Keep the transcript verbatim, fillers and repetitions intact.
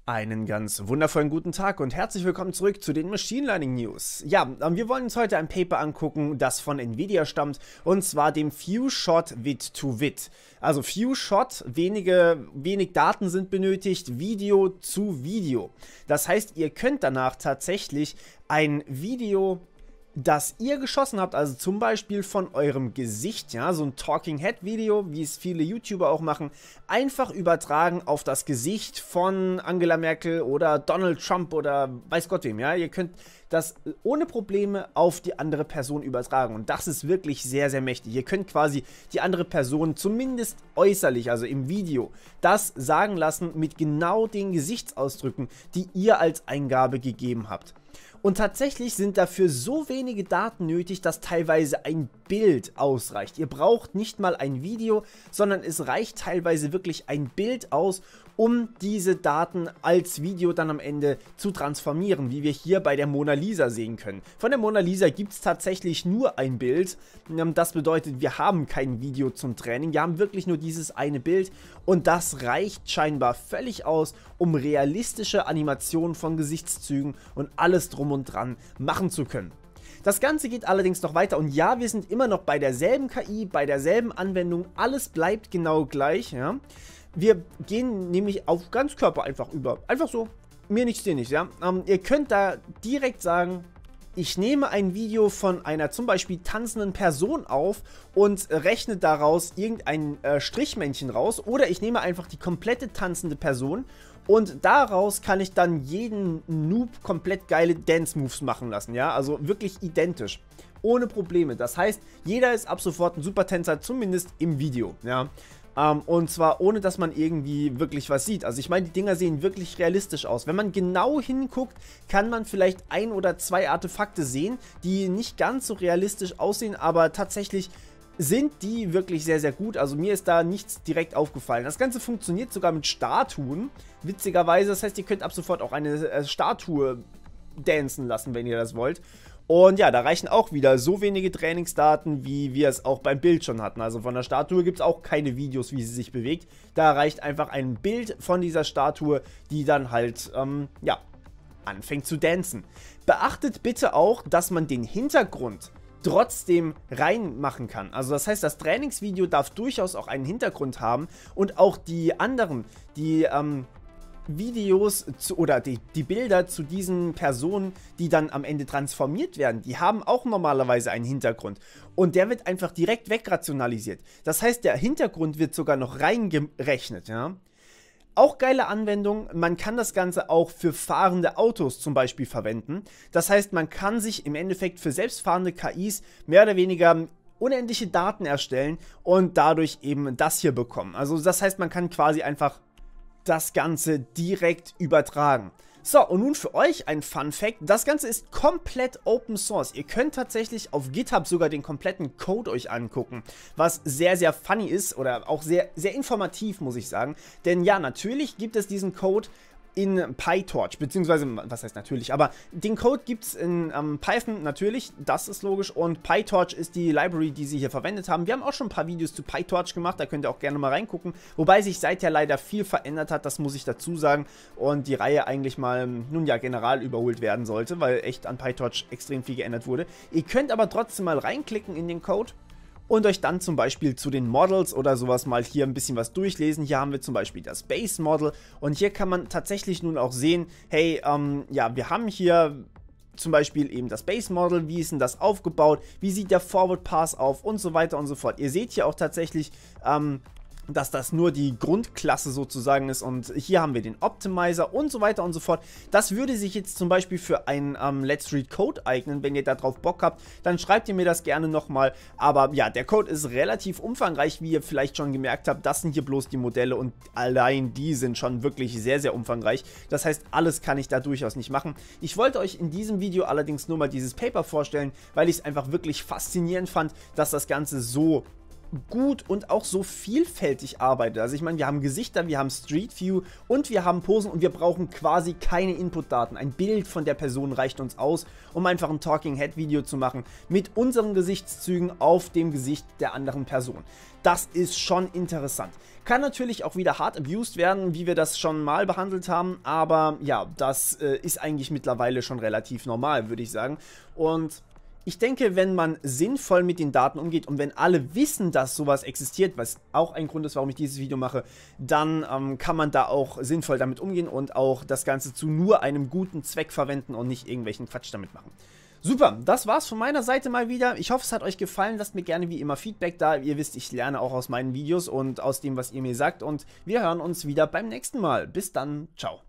Einen ganz wundervollen guten Tag und herzlich willkommen zurück zu den Machine Learning News. Ja, wir wollen uns heute ein Paper angucken, das von Nvidia stammt, und zwar dem Few-Shot Vid to Vid. Also Few-Shot, wenige, wenig Daten sind benötigt, Video zu Video. Das heißt, ihr könnt danach tatsächlich ein Video, das ihr geschossen habt, also zum Beispiel von eurem Gesicht, ja, so ein Talking Head Video, wie es viele YouTuber auch machen, einfach übertragen auf das Gesicht von Angela Merkel oder Donald Trump oder weiß Gott wem, ja. Ihr könnt das ohne Probleme auf die andere Person übertragen und das ist wirklich sehr, sehr mächtig. Ihr könnt quasi die andere Person zumindest äußerlich, also im Video, das sagen lassen mit genau den Gesichtsausdrücken, die ihr als Eingabe gegeben habt. Und tatsächlich sind dafür so wenige Daten nötig, dass teilweise ein Bild ausreicht. Ihr braucht nicht mal ein Video, sondern es reicht teilweise wirklich ein Bild aus, um diese Daten als Video dann am Ende zu transformieren, wie wir hier bei der Mona Lisa sehen können. Von der Mona Lisa gibt es tatsächlich nur ein Bild. Das bedeutet, wir haben kein Video zum Training. Wir haben wirklich nur dieses eine Bild und das reicht scheinbar völlig aus, um realistische Animationen von Gesichtszügen und alles drum und dran machen zu können. Das Ganze geht allerdings noch weiter und ja, wir sind immer noch bei derselben K I, bei derselben Anwendung, alles bleibt genau gleich, ja. Wir gehen nämlich auf Ganzkörper einfach über, einfach so, mir nichts, dir nichts, ja. Ähm, ihr könnt da direkt sagen, ich nehme ein Video von einer zum Beispiel tanzenden Person auf und rechne daraus irgendein äh, Strichmännchen raus, oder ich nehme einfach die komplette tanzende Person und daraus kann ich dann jeden Noob komplett geile Dance-Moves machen lassen, ja, also wirklich identisch, ohne Probleme. Das heißt, jeder ist ab sofort ein Supertänzer, zumindest im Video, ja. Um, und zwar ohne, dass man irgendwie wirklich was sieht. Also ich meine, die Dinger sehen wirklich realistisch aus. Wenn man genau hinguckt, kann man vielleicht ein oder zwei Artefakte sehen, die nicht ganz so realistisch aussehen, aber tatsächlich sind die wirklich sehr, sehr gut. Also mir ist da nichts direkt aufgefallen. Das Ganze funktioniert sogar mit Statuen, witzigerweise. Das heißt, ihr könnt ab sofort auch eine äh, Statue dancen lassen, wenn ihr das wollt. Und ja, da reichen auch wieder so wenige Trainingsdaten, wie wir es auch beim Bild schon hatten. Also von der Statue gibt es auch keine Videos, wie sie sich bewegt. Da reicht einfach ein Bild von dieser Statue, die dann halt, ähm, ja, anfängt zu dancen. Beachtet bitte auch, dass man den Hintergrund trotzdem reinmachen kann. Also das heißt, das Trainingsvideo darf durchaus auch einen Hintergrund haben und auch die anderen, die, ähm, Videos zu, oder die, die Bilder zu diesen Personen, die dann am Ende transformiert werden, die haben auch normalerweise einen Hintergrund und der wird einfach direkt wegrationalisiert. Das heißt, der Hintergrund wird sogar noch reingerechnet, ja. Auch geile Anwendung, man kann das Ganze auch für fahrende Autos zum Beispiel verwenden. Das heißt, man kann sich im Endeffekt für selbstfahrende K Is mehr oder weniger unendliche Daten erstellen und dadurch eben das hier bekommen. Also das heißt, man kann quasi einfach das Ganze direkt übertragen. So, und nun für euch ein Fun Fact. Das Ganze ist komplett Open Source. Ihr könnt tatsächlich auf GitHub sogar den kompletten Code euch angucken, was sehr, sehr funny ist oder auch sehr, sehr informativ, muss ich sagen. Denn ja, natürlich gibt es diesen Code in PyTorch, beziehungsweise, was heißt natürlich, aber den Code gibt es in ähm, Python natürlich, das ist logisch, und PyTorch ist die Library, die sie hier verwendet haben. Wir haben auch schon ein paar Videos zu PyTorch gemacht, da könnt ihr auch gerne mal reingucken, wobei sich seither leider viel verändert hat, das muss ich dazu sagen, und die Reihe eigentlich mal, nun ja, general überholt werden sollte, weil echt an PyTorch extrem viel geändert wurde. Ihr könnt aber trotzdem mal reinklicken in den Code und euch dann zum Beispiel zu den Models oder sowas mal hier ein bisschen was durchlesen. Hier haben wir zum Beispiel das Base Model und hier kann man tatsächlich nun auch sehen, hey, ähm, ja, wir haben hier zum Beispiel eben das Base Model, wie ist denn das aufgebaut, wie sieht der Forward Pass auf und so weiter und so fort. Ihr seht hier auch tatsächlich, ähm, dass das nur die Grundklasse sozusagen ist und hier haben wir den Optimizer und so weiter und so fort. Das würde sich jetzt zum Beispiel für ein ähm, Let's Read Code eignen, wenn ihr darauf Bock habt, dann schreibt ihr mir das gerne nochmal, aber ja, der Code ist relativ umfangreich, wie ihr vielleicht schon gemerkt habt, das sind hier bloß die Modelle und allein die sind schon wirklich sehr, sehr umfangreich, das heißt, alles kann ich da durchaus nicht machen. Ich wollte euch in diesem Video allerdings nur mal dieses Paper vorstellen, weil ich es einfach wirklich faszinierend fand, dass das Ganze so gut und auch so vielfältig arbeitet. Also ich meine, wir haben Gesichter, wir haben Street View und wir haben Posen und wir brauchen quasi keine Inputdaten. Ein Bild von der Person reicht uns aus, um einfach ein Talking Head Video zu machen mit unseren Gesichtszügen auf dem Gesicht der anderen Person. Das ist schon interessant. Kann natürlich auch wieder hart abused werden, wie wir das schon mal behandelt haben, aber ja, das äh, ist eigentlich mittlerweile schon relativ normal, würde ich sagen. Und ich denke, wenn man sinnvoll mit den Daten umgeht und wenn alle wissen, dass sowas existiert, was auch ein Grund ist, warum ich dieses Video mache, dann ähm, kann man da auch sinnvoll damit umgehen und auch das Ganze zu nur einem guten Zweck verwenden und nicht irgendwelchen Quatsch damit machen. Super, das war's von meiner Seite mal wieder. Ich hoffe, es hat euch gefallen. Lasst mir gerne wie immer Feedback da. Ihr wisst, ich lerne auch aus meinen Videos und aus dem, was ihr mir sagt. Und wir hören uns wieder beim nächsten Mal. Bis dann, ciao.